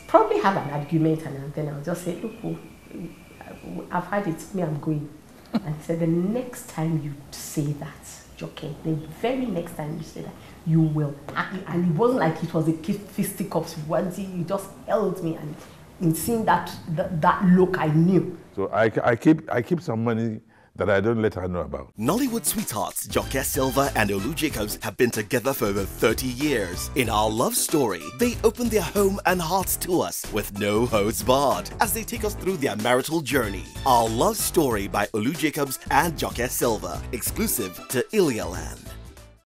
probably have an argument, and then I'll just say, look, oh, I've had it, me, I'm going. And he said, the next time you say that, Joke, the very next time you say that, you will. And it wasn't like it was a fisticuffs. Once he just held me, and in seeing that look, I knew. So I keep some money that I don't let her know about. Nollywood sweethearts Joke Silva and Olu Jacobs have been together for over 30 years. In our love story, they open their home and hearts to us with no holds barred as they take us through their marital journey. Our love story by Olu Jacobs and Joke Silva, exclusive to Ilialand.